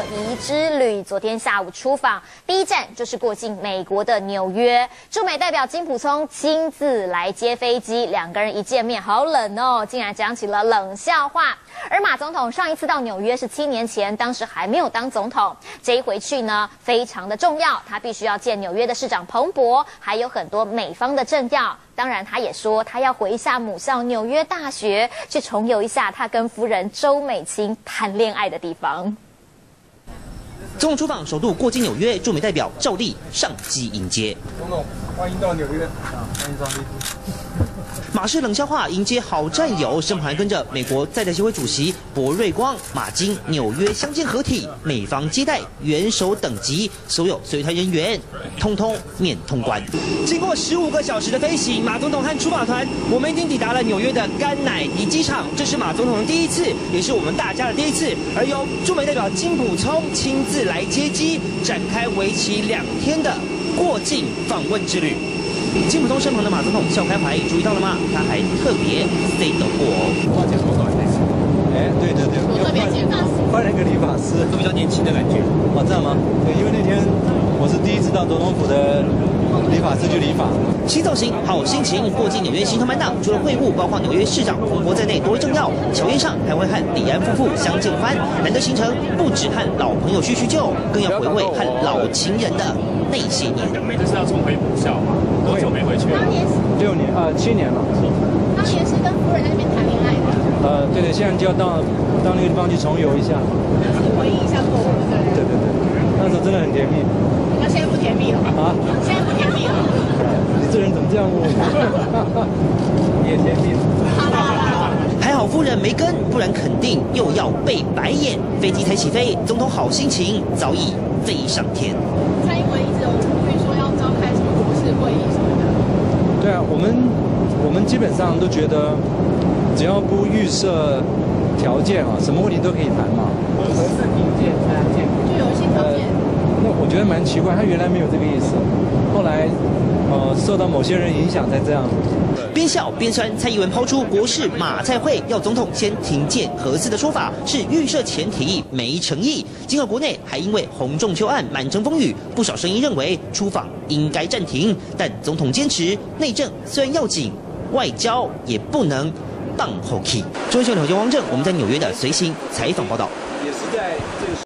仪之旅昨天下午出访，第一站就是过境美国的纽约。驻美代表金溥聪亲自来接飞机，两个人一见面，好冷哦，竟然讲起了冷笑话。而马总统上一次到纽约是7年前，当时还没有当总统。这一回去呢，非常的重要，他必须要见纽约的市长彭博，还有很多美方的政要。当然，他也说他要回一下母校纽约大学，去重游一下他跟夫人周美青谈恋爱的地方。 总统出访首度过境纽约，驻美代表照例上机迎接。 总统，欢迎到纽约，欢迎上飞机。 马氏冷笑话迎接好战友，身旁还跟着美国在台协会主席博瑞光、马金纽约相见合体，美方接待元首等级，所有随团人员通通免通关。经过15个小时的飞行，马总统和出访团，我们已经抵达了纽约的甘乃迪机场。这是马总统的第一次，也是我们大家的第一次。而由驻美代表金溥聪亲自来接机，展开为期2天的过境访问之旅。金溥聪身旁的马总统笑开怀，注意到了吗？他还特别 say 得过发剪好短这次。哎，对， 我特别剪发师， 换了一个理发师，都比较年轻的感觉。哦，这样吗？对，因为那天我是第一次到总统府的理发师去理发。 新造型，好心情。过境纽约行程满档，除了会晤包括纽约市长彭博在内多位政要，乔宴上还会和李安夫妇相见欢。难得行程不止和老朋友叙叙旧，更要回味和老情人的那些年。 这是要重回母校吗？多久没回去了 ？6年7年了。 当年是跟夫人在那边谈恋爱的。 对，现在就要到那个地方去重游一下。 回忆一下过往，对。 对，那时候真的很甜蜜。 那现在不甜蜜了啊？现在不甜蜜了。 你这人怎么这样问我？你也甜蜜了。 还好夫人没跟，不然肯定又要被白眼。飞机才起飞，总统好心情早已飞上天。 蔡英文一直有呼吁说要召开什么国事会议什么的。 对啊，我们基本上都觉得，只要不预设条件啊，什么问题都可以谈嘛。核四评鉴才能见， 就有一些条件。 那我觉得蛮奇怪，他原来没有这个意思，后来受到某些人影响才这样。 边笑边酸，蔡英文抛出国事马蔡会要总统先停建核四的说法，是预设前提没诚意。今后国内还因为洪仲丘案满城风雨，不少声音认为出访应该暂停，但总统坚持内政虽然要紧，外交也不能放后气。中央新闻网汪正，我们在纽约的随行采访报道。 也是在这个。